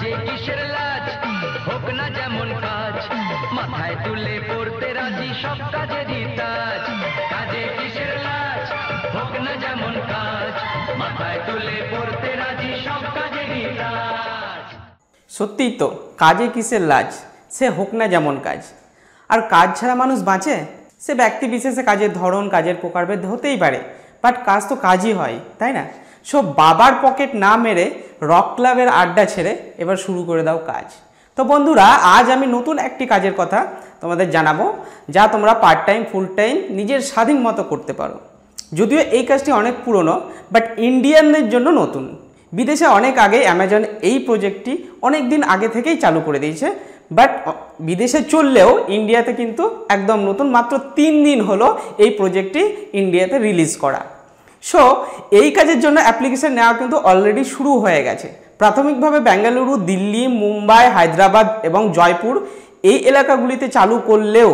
কাজে কিসের লাজ, হোক না যেমন কাজ, মাথায় তুলে পড়তে রাজি সব কাজেরই তাজ। কাজে কিসের লাজ, হোক না যেমন কাজ, মাথায় তুলে পড়তে রাজি সব কাজেরই তাজ। সত্যিই তো, কাজে কিসের লাজ, সে হোক না যেমন কাজ। আর কাজ ছাড়া মানুষ বাঁচে? সে ব্যক্তি বিশেষে কাজের ধরন, কাজের প্রকারভেদ হতেই পারে, বাট কাজ তো কাজই হয়, তাই না? সো বাবার পকেট না মেরে রক ক্লাবের আড্ডা ছেড়ে এবার শুরু করে দাও কাজ। তো বন্ধুরা, আজ আমি নতুন একটি কাজের কথা তোমাদের জানাবো, যা তোমরা পার্ট টাইম, ফুল টাইম নিজের স্বাধীন মতো করতে পারো। যদিও এই কাজটি অনেক পুরনো, বাট ইন্ডিয়ানদের জন্য নতুন। বিদেশে অনেক আগে অ্যামাজন এই প্রজেক্টটি অনেক দিন আগে থেকেই চালু করে দিয়েছে, বাট বিদেশে চললেও ইন্ডিয়াতে কিন্তু একদম নতুন। মাত্র 3 দিন হলো এই প্রজেক্টটি ইন্ডিয়াতে রিলিজ করা। সো এই কাজের জন্য অ্যাপ্লিকেশন নেওয়া কিন্তু অলরেডি শুরু হয়ে গেছে। প্রাথমিকভাবে বেঙ্গালুরু, দিল্লি, মুম্বাই, হায়দ্রাবাদ এবং জয়পুর এই এলাকাগুলিতে চালু করলেও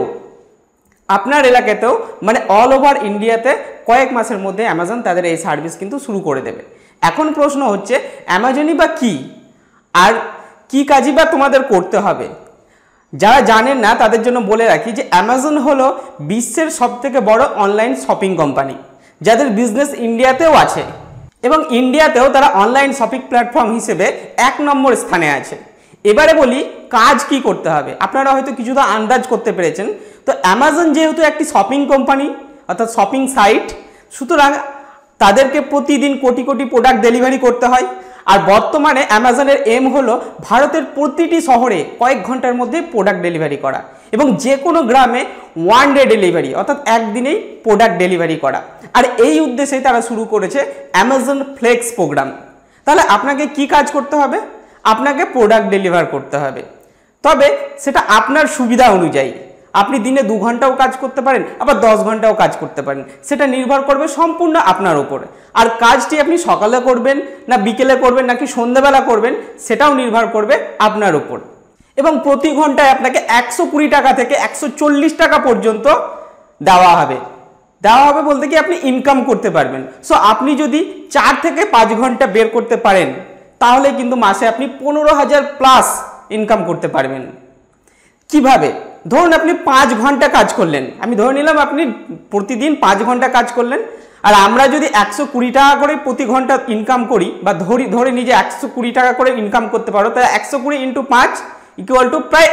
আপনার এলাকাতেও মানে অল ওভার ইন্ডিয়াতে কয়েক মাসের মধ্যে অ্যামাজন তাদের এই সার্ভিস কিন্তু শুরু করে দেবে। এখন প্রশ্ন হচ্ছে, অ্যামাজনই বা কী, আর কি কাজই বা তোমাদের করতে হবে? যারা জানেন না তাদের জন্য বলে রাখি যে অ্যামাজন হলো বিশ্বের সবথেকে বড় অনলাইন শপিং কোম্পানি, যাদের বিজনেস ইন্ডিয়াতেও আছে এবং ইন্ডিয়াতেও তারা অনলাইন শপিং প্ল্যাটফর্ম হিসেবে 1 নম্বর স্থানে আছে। এবারে বলি কাজ কি করতে হবে। আপনারা হয়তো কিছুটা আন্দাজ করতে পেরেছেন। তো অ্যামাজন যেহেতু একটি শপিং কোম্পানি অর্থাৎ শপিং সাইট, সুতরাং তাদেরকে প্রতিদিন কোটি কোটি প্রোডাক্ট ডেলিভারি করতে হয়। আর বর্তমানে অ্যামাজনের এম হলো ভারতের প্রতিটি শহরে কয়েক ঘন্টার মধ্যে প্রোডাক্ট ডেলিভারি করা এবং যে কোনো গ্রামে 1 ডে ডেলিভারি অর্থাৎ একদিনেই প্রোডাক্ট ডেলিভারি করা। আর এই উদ্দেশ্যেই তারা শুরু করেছে অ্যামাজন ফ্লেক্স প্রোগ্রাম। তাহলে আপনাকে কি কাজ করতে হবে? আপনাকে প্রোডাক্ট ডেলিভার করতে হবে, তবে সেটা আপনার সুবিধা অনুযায়ী। আপনি দিনে 2 ঘন্টাও কাজ করতে পারেন, আবার 10 ঘন্টাও কাজ করতে পারেন, সেটা নির্ভর করবে সম্পূর্ণ আপনার উপর। আর কাজটি আপনি সকালে করবেন না বিকেলে করবেন নাকি সন্ধ্যাবেলা করবেন, সেটাও নির্ভর করবে আপনার উপর। এবং প্রতি ঘন্টায় আপনাকে 120 টাকা থেকে 140 টাকা পর্যন্ত দেওয়া হবে বলতে কি আপনি ইনকাম করতে পারবেন। সো আপনি যদি 4 থেকে 5 ঘন্টা বের করতে পারেন, তাহলে কিন্তু মাসে আপনি 15,000 প্লাস ইনকাম করতে পারবেন। কিভাবে? ধরুন আপনি 5 ঘন্টা কাজ করলেন, আমি ধরে নিলাম আপনি প্রতিদিন 5 ঘন্টা কাজ করলেন, আর আমরা যদি 120 টাকা করে প্রতি ঘন্টা ইনকাম করি, বা ধরে নিয়ে যে 120 টাকা করে ইনকাম করতে পারো, তাহলে 120 × 5 = প্রায়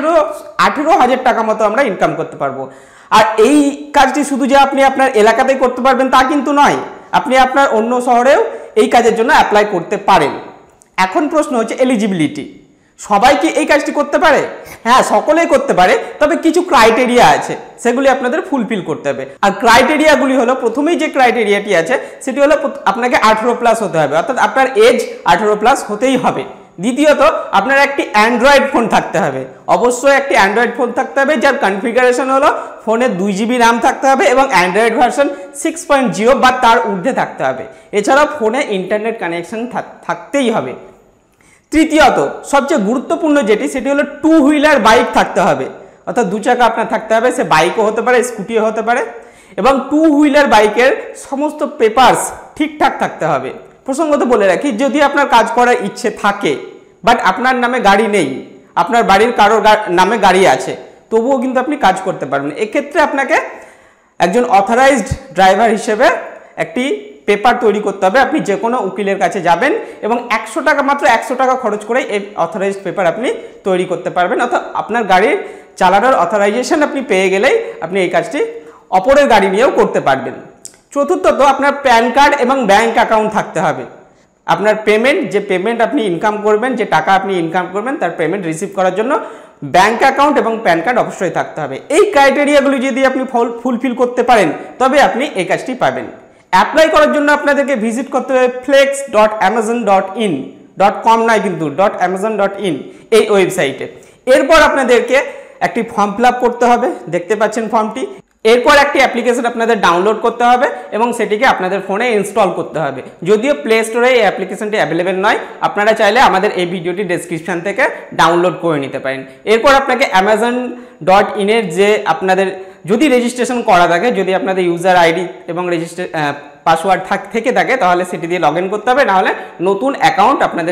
18,000 টাকা মতো আমরা ইনকাম করতে পারবো। আর এই কাজটি শুধু যে আপনি আপনার এলাকাতেই করতে পারবেন তা কিন্তু নয়, আপনি আপনার অন্য শহরেও এই কাজের জন্য অ্যাপ্লাই করতে পারেন। এখন প্রশ্ন হচ্ছে এলিজিবিলিটি। সবাই কি এই কাজটি করতে পারে? হ্যাঁ, সকলেই করতে পারে, তবে কিছু ক্রাইটেরিয়া আছে, সেগুলি আপনাদের ফুলফিল করতে হবে। আর ক্রাইটেরিয়াগুলি হলো, প্রথমেই যে ক্রাইটেরিয়াটি আছে সেটি হলো আপনাকে 18 প্লাস হতে হবে, অর্থাৎ আপনার এজ 18 প্লাস হতেই হবে। দ্বিতীয়ত, আপনার একটি অ্যান্ড্রয়েড ফোন থাকতে হবে, অবশ্যই একটি অ্যান্ড্রয়েড ফোন থাকতে হবে, যার কনফিগারেশন হলো ফোনে 2 GB র্যাম থাকতে হবে এবং অ্যান্ড্রয়েড ভার্সন 6.0 বা তার ঊর্ধ্বে থাকতে হবে। এছাড়াও ফোনে ইন্টারনেট কানেকশন থাকতেই হবে। তৃতীয়ত, সবচেয়ে গুরুত্বপূর্ণ যেটি, সেটি হলো 2 হুইলার বাইক থাকতে হবে, অর্থাৎ 2 চাকা আপনার থাকতে হবে, সে বাইকও হতে পারে, স্কুটিও হতে পারে। এবং 2 হুইলার বাইকের সমস্ত পেপারস ঠিকঠাক থাকতে হবে। প্রসঙ্গত বলে রাখি, যদি আপনার কাজ করার ইচ্ছে থাকে বাট আপনার নামে গাড়ি নেই, আপনার বাড়ির কারোর নামে গাড়ি আছে, তবুও কিন্তু আপনি কাজ করতে পারবেন। এক্ষেত্রে আপনাকে একজন অথরাইজড ড্রাইভার হিসেবে একটি পেপার তৈরি করতে হবে। আপনি যে কোনো উকিলের কাছে যাবেন এবং 100 টাকা, মাত্র 100 টাকা খরচ করে এই অথরাইজড পেপার আপনি তৈরি করতে পারবেন, অর্থাৎ আপনার গাড়ির চালানোর অথরাইজেশন আপনি পেয়ে গেলেই আপনি এই কাজটি অপরের গাড়ি নিয়েও করতে পারবেন। চতুর্থত, আপনার প্যান কার্ড এবং ব্যাংক অ্যাকাউন্ট থাকতে হবে। আপনার যে পেমেন্ট আপনি ইনকাম করবেন, যে টাকা আপনি ইনকাম করবেন, তার পেমেন্ট রিসিভ করার জন্য ব্যাংক অ্যাকাউন্ট এবং প্যান কার্ড অবশ্যই থাকতে হবে। এই ক্রাইটেরিয়াগুলি যদি আপনি ফুলফিল করতে পারেন, তবে আপনি এই কাজটি পাবেন। অ্যাপ্লাই করার জন্য আপনাদেরকে ভিজিট করতে হবে flex.amazon.in.com নয় কিন্তু .amazon.in এই ওয়েবসাইটে। এরপর আপনাদেরকে একটি ফর্ম ফিল আপ করতে হবে, দেখতে পাচ্ছেন ফর্মটি। এরপর একটি অ্যাপ্লিকেশন আপনাদের ডাউনলোড করতে হবে এবং সেটিকে আপনাদের ফোনে ইনস্টল করতে হবে। যদিও প্লে স্টোরে এই অ্যাপ্লিকেশনটি অ্যাভেলেবেল নয়, আপনারা চাইলে আমাদের এই ভিডিওটি ডেসক্রিপশন থেকে ডাউনলোড করে নিতে পারেন। এরপর আপনাকে amazon.in এর যে আপনাদের যদি রেজিস্ট্রেশন করা থাকে, যদি আপনাদের ইউজার আইডি এবং পাসওয়ার্ড থেকে থাকে, তাহলে সেটি দিয়ে লগ ইন করতে হবে, নাহলে নতুন অ্যাকাউন্ট আপনাদেরকে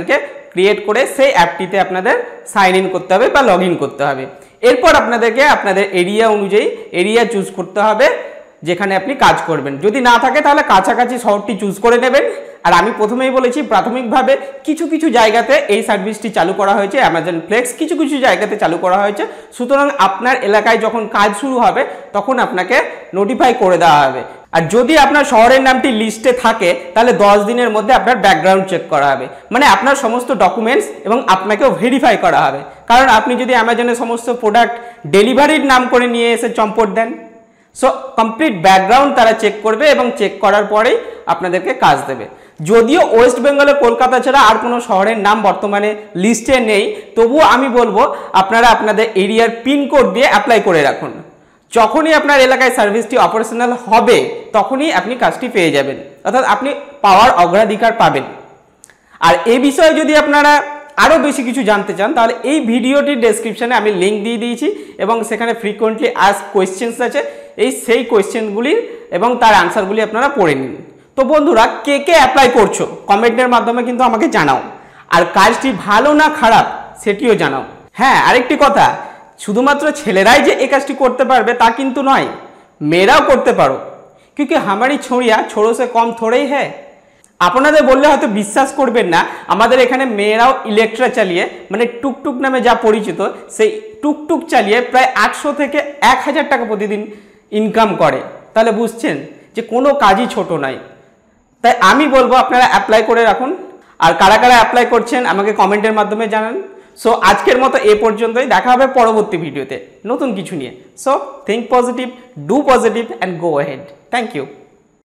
ক্রিয়েট করে সেই অ্যাপটিতে আপনাদের সাইন ইন করতে হবে বা লগ ইন করতে হবে। এরপর আপনাদেরকে আপনাদের এরিয়া অনুযায়ী এরিয়া চুজ করতে হবে যেখানে আপনি কাজ করবেন। যদি না থাকে তাহলে কাছাকাছি শহরটি চুজ করে নেবেন। আর আমি প্রথমেই বলেছি প্রাথমিকভাবে কিছু কিছু জায়গাতে এই সার্ভিসটি চালু করা হয়েছে, অ্যামাজন ফ্লেক্স কিছু কিছু জায়গাতে চালু করা হয়েছে। সুতরাং আপনার এলাকায় যখন কাজ শুরু হবে তখন আপনাকে নোটিফাই করে দেওয়া হবে। আর যদি আপনার শহরের নামটি লিস্টে থাকে তাহলে 10 দিনের মধ্যে আপনার ব্যাকগ্রাউন্ড চেক করা হবে, মানে আপনার সমস্ত ডকুমেন্টস এবং আপনাকেও ভেরিফাই করা হবে। কারণ আপনি যদি অ্যামাজনের সমস্ত প্রোডাক্ট ডেলিভারির নাম করে নিয়ে এসে চম্পট দেন, সো কমপ্লিট ব্যাকগ্রাউন্ড তারা চেক করবে এবং চেক করার পরেই আপনাদেরকে কাজ দেবে। যদিও ওয়েস্ট বেঙ্গলে কলকাতা ছাড়া আর কোনো শহরের নাম বর্তমানে লিস্টে নেই, তবুও আমি বলবো আপনারা আপনাদের এরিয়ার পিনকোড দিয়ে অ্যাপ্লাই করে রাখুন। যখনই আপনার এলাকায় সার্ভিসটি অপারেশনাল হবে তখনই আপনি কাজটি পেয়ে যাবেন, অর্থাৎ আপনি পাওয়ার অগ্রাধিকার পাবেন। আর এই বিষয়ে যদি আপনারা আরও বেশি কিছু জানতে চান তাহলে এই ভিডিওটির ডেসক্রিপশানে আমি লিঙ্ক দিয়ে দিয়েছি এবং সেখানে ফ্রিকোয়েন্টলি আস্ক কোয়েশ্চেন্স আছে, সেই কোয়েশ্চেনগুলির এবং তার আনসারগুলি আপনারা পড়ে নিন। তো বন্ধুরা, কে কে অ্যাপ্লাই করছো কমেন্টের মাধ্যমে কিন্তু আমাকে জানাও, আর কাজটি ভালো না খারাপ সেটিও জানাও। হ্যাঁ, আরেকটি কথা, শুধুমাত্র ছেলেরাই যে এই কাজটি করতে পারবে তা কিন্তু নয়, মেয়েরাও করতে পারো, क्योंकि हमारी छोड़िया छोड़ो से कम थोड़े ही है। আপনাদের বললে হয়তো বিশ্বাস করবেন না, আমাদের এখানে মেয়েরাও ইলেকট্রা চালিয়ে, মানে টুকটুক নামে যা পরিচিত, সেই টুকটুক চালিয়ে প্রায় 800 থেকে 1000 টাকা প্রতিদিন ইনকাম করে। তাহলে বুঝছেন যে কোনো কাজই ছোট নয়। তাই আমি বলবো আপনারা অ্যাপ্লাই করে রাখুন। আর কারা কারা অ্যাপ্লাই করছেন আমাকে কমেন্টের মাধ্যমে জানান। সো আজকের মতো এ পর্যন্তই, দেখা হবে পরবর্তী ভিডিওতে নতুন কিছু নিয়ে। So think positive, do positive and go ahead. Thank you.